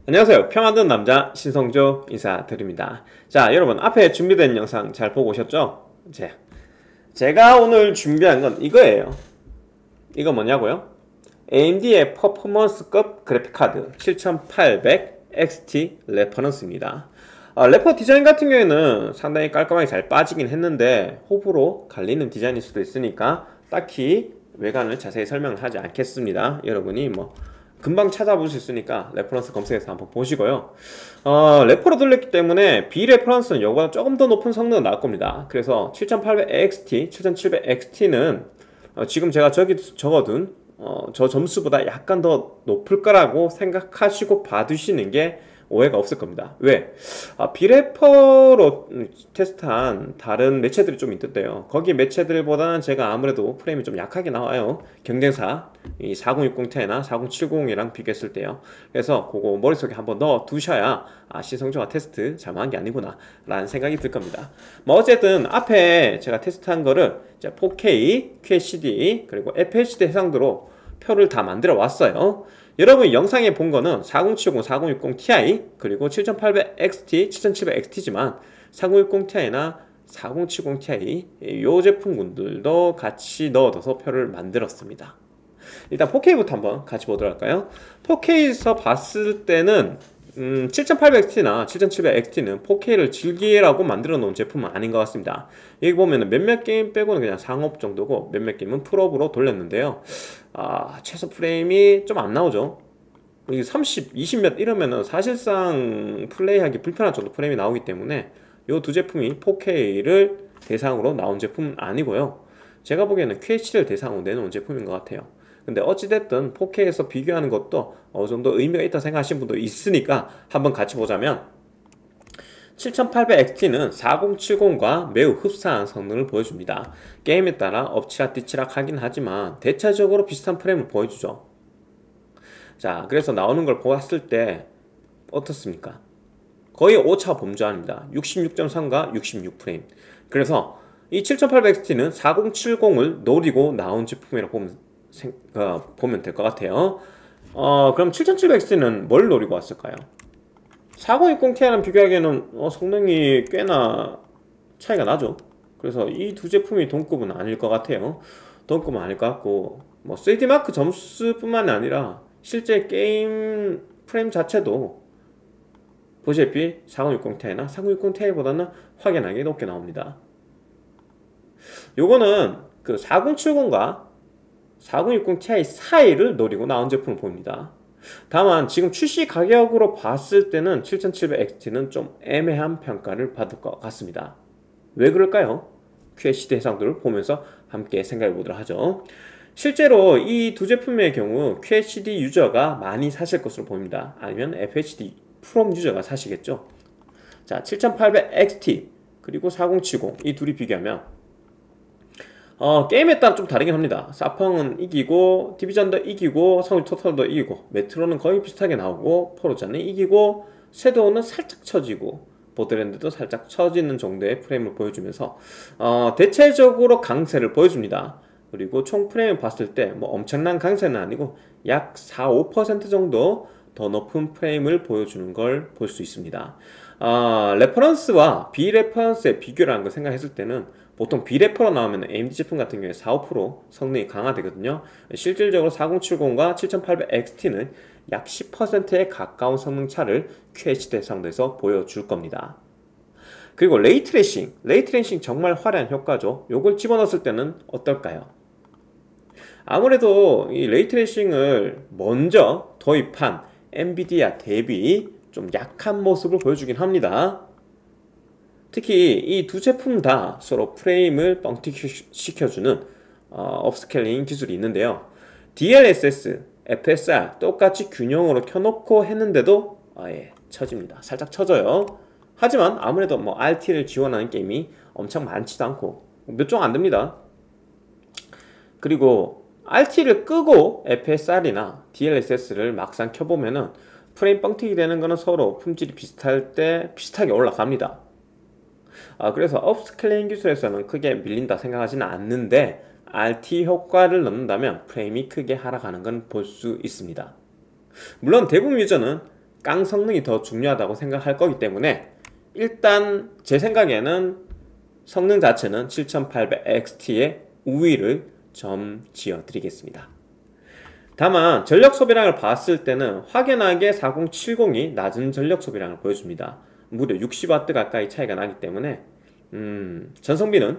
안녕하세요. 표 만드는 남자 신성조 인사드립니다. 자, 여러분 앞에 준비된 영상 잘 보고 오셨죠? 제가 오늘 준비한 건 이거예요. 이거 뭐냐고요? AMD의 퍼포먼스급 그래픽카드 7800 XT 레퍼런스입니다. 레퍼 디자인 같은 경우에는 상당히 깔끔하게 잘 빠지긴 했는데 호불호 갈리는 디자인일 수도 있으니까 딱히 외관을 자세히 설명을 하지 않겠습니다. 여러분이 금방 찾아볼 수 있으니까 레퍼런스 검색해서 한번 보시고요. 레퍼로 돌렸기 때문에 비레퍼런스는 이거보다 조금 더 높은 성능은 나올 겁니다. 그래서 7800XT, 7700XT는 지금 제가 적어둔 저 점수보다 약간 더 높을 거라고 생각하시고 봐두시는 게 오해가 없을 겁니다. 왜? 비래퍼로 테스트한 다른 매체들이 좀 있던데요. 거기 매체들보다는 제가 아무래도 프레임이 좀 약하게 나와요. 경쟁사 이 4060 Ti나 4070이랑 비교했을 때요. 그래서 그거 머릿속에 한번 넣어 두셔야 신성조가 테스트 잘못한 게 아니구나 라는 생각이 들 겁니다. 어쨌든 앞에 제가 테스트한 거를 4K, QHD 그리고 FHD 해상도로 표를 다 만들어 왔어요. 여러분이 영상에 본 거는 4070, 4060 Ti 그리고 7800XT, 7700XT지만 4060 Ti나 4070 Ti 이 제품군들도 같이 넣어둬서 표를 만들었습니다. 일단 4K부터 한번 같이 보도록 할까요? 4K에서 봤을 때는 7800XT나 7700XT는 4K를 즐기라고 만들어 놓은 제품은 아닌 것 같습니다. 여기 보면은 몇몇 게임 빼고는 그냥 상업 정도고 몇몇 게임은 풀업으로 돌렸는데요. 최소 프레임이 좀 안 나오죠. 이게 30, 20몇 이러면은 사실상 플레이하기 불편한 정도 프레임이 나오기 때문에 이 두 제품이 4K를 대상으로 나온 제품은 아니고요. 제가 보기에는 QHD를 대상으로 내놓은 제품인 것 같아요. 근데 어찌됐든 4K에서 비교하는 것도 어느 정도 의미가 있다 생각하시는 분도 있으니까 한번 같이 보자면 7800XT는 4070과 매우 흡사한 성능을 보여줍니다. 게임에 따라 엎치락뒤치락 하긴 하지만 대체적으로 비슷한 프레임을 보여주죠. 자, 그래서 나오는 걸 보았을 때 어떻습니까? 거의 오차 범주아닙니다. 66.3과 66프레임. 그래서 이 7800XT는 4070을 노리고 나온 제품이라고 보면 될 것 같아요. 그럼 7700XT는 뭘 노리고 왔을까요? 4060 Ti랑 비교하기에는 성능이 꽤나 차이가 나죠. 그래서 이 두 제품이 동급은 아닐 것 같아요. 동급은 아닐 것 같고 3D마크 점수뿐만이 아니라 실제 게임 프레임 자체도 보시다시피 4060 Ti나 3060 Ti보다는 확연하게 높게 나옵니다. 요거는 그 4070과 4060 Ti 사이를 노리고 나온 제품을 보입니다. 다만 지금 출시 가격으로 봤을 때는 7700XT는 좀 애매한 평가를 받을 것 같습니다. 왜 그럴까요? QHD 해상도를 보면서 함께 생각해 보도록 하죠. 실제로 이 두 제품의 경우 QHD 유저가 많이 사실 것으로 보입니다. 아니면 FHD 프롬 유저가 사시겠죠. 자, 7800XT 그리고 4070 이 둘이 비교하면 게임에 따라 좀 다르긴 합니다. 사펑은 이기고 디비전도 이기고 성우 토탈도 이기고 메트로는 거의 비슷하게 나오고 포르자는 이기고 섀도우는 살짝 처지고 보드랜드도 살짝 처지는 정도의 프레임을 보여주면서 대체적으로 강세를 보여줍니다. 그리고 총 프레임을 봤을 때 엄청난 강세는 아니고 약 4, 5% 정도 더 높은 프레임을 보여주는 걸 볼 수 있습니다. 레퍼런스와 비레퍼런스의 비교라는 걸 생각했을 때는 보통 비레퍼로 나오면 AMD 제품 같은 경우에 4, 5% 성능이 강화되거든요. 실질적으로 4070과 7800XT는 약 10%에 가까운 성능 차를 QHD 해상도에서 보여줄 겁니다. 그리고 레이트레이싱 정말 화려한 효과죠. 요걸 집어넣었을 때는 어떨까요? 아무래도 이 레이트레이싱을 먼저 도입한 엔비디아 대비 좀 약한 모습을 보여주긴 합니다. 특히 이 두 제품 다 서로 프레임을 뻥튀시켜주는 업스케일링 기술이 있는데요. DLSS, FSR 똑같이 균형으로 켜놓고 했는데도 처집니다. 살짝 처져요. 하지만 아무래도 RT를 지원하는 게임이 엄청 많지도 않고 몇 종 안됩니다. 그리고 RT를 끄고 FSR이나 DLSS를 막상 켜보면은 프레임 뻥튀기 되는 거는 서로 품질이 비슷할 때 비슷하게 올라갑니다. 그래서 업스케일링 기술에서는 크게 밀린다 생각하지는 않는데 RT 효과를 넣는다면 프레임이 크게 하락하는 건 볼 수 있습니다. 물론 대부분 유저는 깡 성능이 더 중요하다고 생각할 거기 때문에 일단 제 생각에는 성능 자체는 7800XT의 우위를 점지어 드리겠습니다. 다만 전력 소비량을 봤을 때는 확연하게 4070이 낮은 전력 소비량을 보여줍니다. 무려 60W 가까이 차이가 나기 때문에 전성비는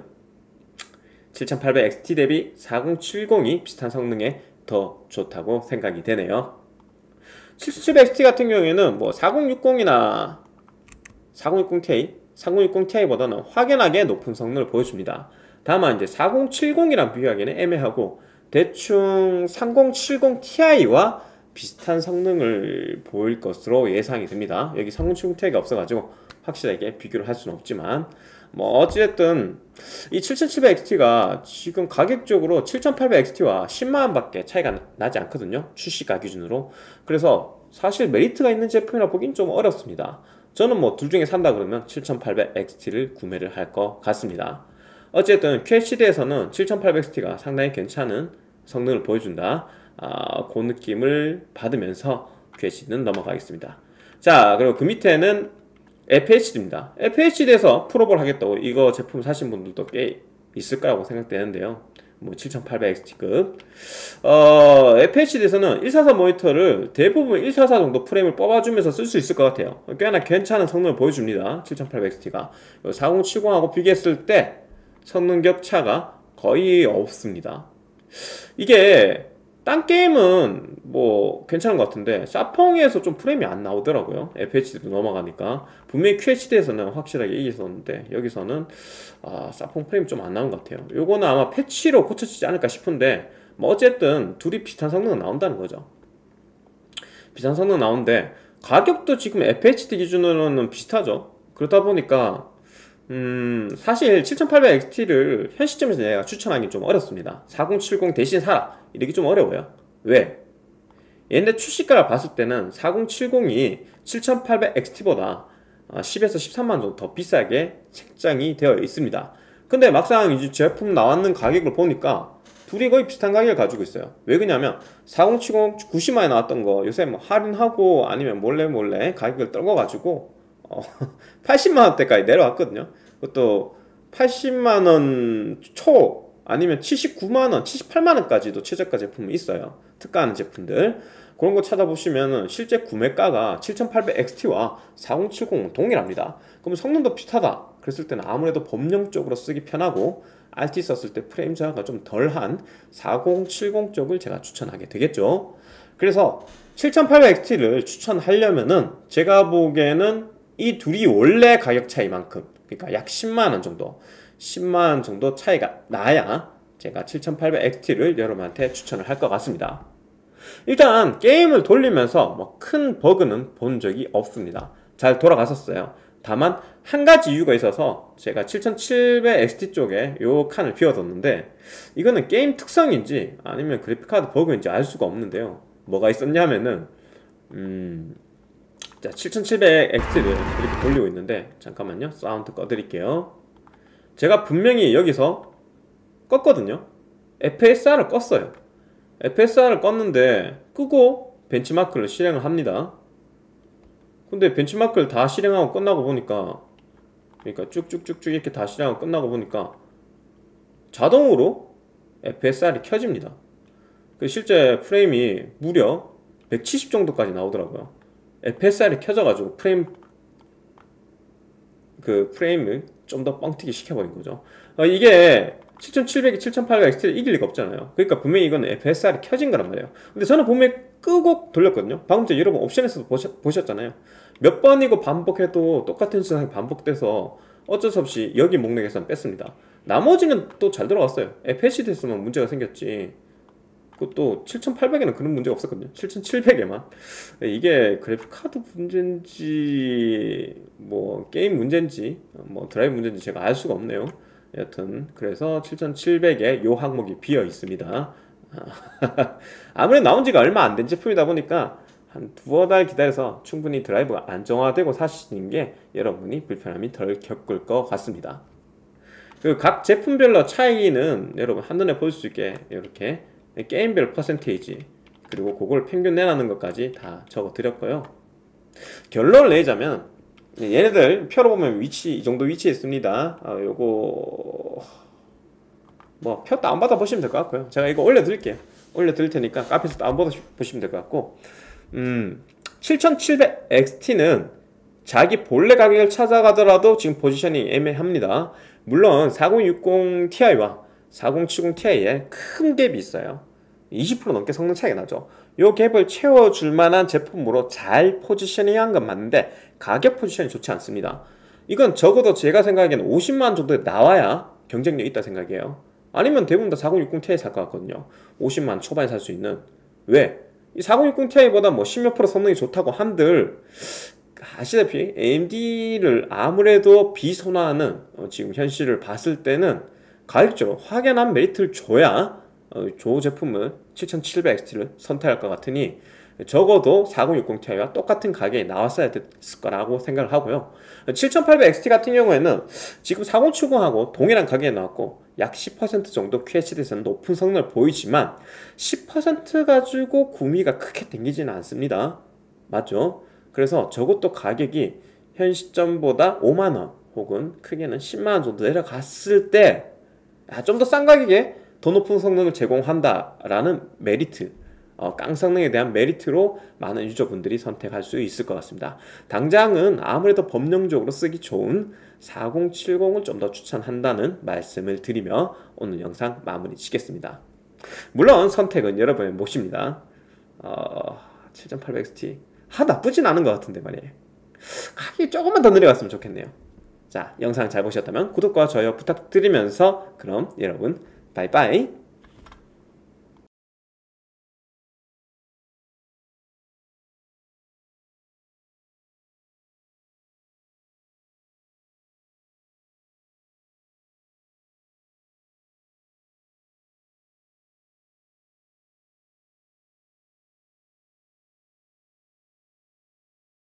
7800XT 대비 4070이 비슷한 성능에 더 좋다고 생각이 되네요. 7700XT 같은 경우에는 뭐 4060이나 4060ti, 4060ti보다는 확연하게 높은 성능을 보여줍니다. 다만 이제 4070이랑 비교하기는 애매하고 대충 3070ti와 비슷한 성능을 보일 것으로 예상이 됩니다. 여기 3070ti가 없어가지고 확실하게 비교를 할 수는 없지만 뭐 어찌됐든 이 7700XT가 지금 가격적으로 7800XT와 10만원 밖에 차이가 나지 않거든요, 출시가 기준으로. 그래서 사실 메리트가 있는 제품이라 보긴 좀 어렵습니다. 저는 뭐 둘 중에 산다 그러면 7800XT를 구매를 할 것 같습니다. 어쨌든 QHD에서는 7800XT가 상당히 괜찮은 성능을 보여준다, 그 느낌을 받으면서 QHD는 넘어가겠습니다. 자, 그리고 그 밑에는 FHD입니다. FHD에서 프로볼 하겠다고 이거 제품 사신 분들도 꽤 있을 거라고 생각되는데요. 뭐 7800XT급 FHD에서는 144 모니터를 대부분 144 정도 프레임을 뽑아주면서 쓸 수 있을 것 같아요. 꽤나 괜찮은 성능을 보여줍니다. 7800XT가 4070하고 비교했을 때 성능 격차가 거의 없습니다. 이게 딴 게임은 뭐 괜찮은 것 같은데 사펑에서 좀 프레임이 안 나오더라고요. FHD도 넘어가니까. 분명히 QHD에서는 확실하게 이겼었는데 여기서는 사펑 프레임이 좀 안 나온 것 같아요. 요거는 아마 패치로 고쳐지지 않을까 싶은데 뭐 어쨌든 둘이 비슷한 성능은 나온다는 거죠. 비슷한 성능 나오는데 가격도 지금 FHD 기준으로는 비슷하죠. 그러다 보니까 사실 7800XT를 현 시점에서 내가 추천하기 좀 어렵습니다. 4070 대신 사라 이러기 좀 어려워요. 왜? 얘네 출시가를 봤을 때는 4070이 7800XT보다 10에서 13만원 정도 더 비싸게 책정이 되어 있습니다. 근데 막상 이제 제품 나왔는 가격을 보니까 둘이 거의 비슷한 가격을 가지고 있어요. 왜 그러냐면 4070 90만원에 나왔던 거 요새 뭐 할인하고 아니면 몰래 가격을 떨궈가지고 80만원대까지 내려왔거든요. 그것도 80만원 초 아니면 79만원, 78만원까지도 최저가 제품이 있어요. 특가하는 제품들. 그런 거 찾아보시면 실제 구매가가 7800XT와 4070은 동일합니다. 그럼 성능도 비슷하다 그랬을 때는 아무래도 범용적으로 쓰기 편하고 RT 썼을 때 프레임 저하가 좀 덜한 4070 쪽을 제가 추천하게 되겠죠. 그래서 7800XT를 추천하려면은 제가 보기에는 이 둘이 원래 가격 차이만큼, 그러니까 약 10만원 정도 10만원 정도 차이가 나야 제가 7800XT를 여러분한테 추천을 할 것 같습니다. 일단 게임을 돌리면서 뭐 큰 버그는 본 적이 없습니다. 잘 돌아갔었어요. 다만 한 가지 이유가 있어서 제가 7700XT 쪽에 요 칸을 비워뒀는데 이거는 게임 특성인지 아니면 그래픽카드 버그인지 알 수가 없는데요. 뭐가 있었냐면은 자, 7700XT를 이렇게 돌리고 있는데 잠깐만요. 사운드 꺼드릴게요. 제가 분명히 여기서 껐거든요. FSR을 껐어요. FSR을 껐는데 끄고 벤치마크를 실행을 합니다. 근데 벤치마크를 다 실행하고 끝나고 보니까, 그러니까 쭉쭉쭉쭉 이렇게 다 실행하고 끝나고 보니까 자동으로 FSR이 켜집니다. 실제 프레임이 무려 170 정도까지 나오더라고요. FSR이 켜져가지고 프레임을 좀 더 뻥튀기 시켜버린 거죠. 이게 7700이 7800XT를 이길 리가 없잖아요. 그러니까 분명히 이건 FSR이 켜진 거란 말이에요. 근데 저는 분명히 끄고 돌렸거든요. 방금 전에 여러분 옵션에서도 보셨잖아요. 몇 번이고 반복해도 똑같은 증상이 반복돼서 어쩔 수 없이 여기 목록에서는 뺐습니다. 나머지는 또 잘 들어갔어요. FHD에서만 문제가 생겼지 그것도 7800에는 그런 문제가 없었거든요. 7700에만. 이게 그래픽카드 문제인지 뭐 게임 문제인지 뭐 드라이브 문제인지 제가 알 수가 없네요. 여튼 그래서 7700에 요 항목이 비어 있습니다. 아무래도 나온 지가 얼마 안 된 제품이다 보니까 한 두어 달 기다려서 충분히 드라이브가 안정화되고 사시는 게 여러분이 불편함이 덜 겪을 것 같습니다. 그 각 제품별로 차이는 여러분 한눈에 볼 수 있게 이렇게 게임별 퍼센테이지 그리고 그걸 평균 내라는 것까지 다 적어 드렸고요. 결론을 내자면 얘네들 표로 보면 위치 이 정도 위치에 있습니다. 요거 뭐 표 다운받아 보시면 될 것 같고요. 제가 이거 올려드릴게요. 올려드릴 테니까 카페에서 다운받아 보시면 될 것 같고 7700XT는 자기 본래 가격을 찾아가더라도 지금 포지션이 애매합니다. 물론 4060ti와 4070ti에 큰 갭이 있어요. 20% 넘게 성능 차이가 나죠. 요 갭을 채워줄 만한 제품으로 잘 포지셔닝 한 건 맞는데 가격 포지션이 좋지 않습니다. 이건 적어도 제가 생각하기에는 50만원 정도에 나와야 경쟁력이 있다 생각해요. 아니면 대부분 다 4060ti 살 것 같거든요. 50만원 초반에 살 수 있는. 왜? 이 4060ti보다 뭐 10몇 프로 성능이 좋다고 한들 아시다시피 AMD를 아무래도 비선호하는 지금 현실을 봤을 때는 가격적으로 확연한 메리트를 줘야 조 제품을 7700XT를 선택할 것 같으니 적어도 4060ti와 똑같은 가격에 나왔어야 됐을 거라고 생각을 하고요. 7800XT 같은 경우에는 지금 4070하고 동일한 가격에 나왔고 약 10% 정도 QHD에서는 높은 성능을 보이지만 10% 가지고 구미가 크게 땡기지는 않습니다. 맞죠? 그래서 저것도 가격이 현 시점보다 5만원 혹은 크게는 10만원 정도 내려갔을 때 좀 더 싼 가격에 더 높은 성능을 제공한다라는 메리트, 깡성능에 대한 메리트로 많은 유저분들이 선택할 수 있을 것 같습니다. 당장은 아무래도 범용적으로 쓰기 좋은 4070을 좀 더 추천한다는 말씀을 드리며 오늘 영상 마무리 짓겠습니다. 물론 선택은 여러분의 몫입니다. 7800XT 나쁘진 않은 것 같은데 말이에요. 가격이 조금만 더 내려갔으면 좋겠네요. 자, 영상 잘 보셨다면 구독과 좋아요 부탁드리면서 그럼 여러분 바이바이.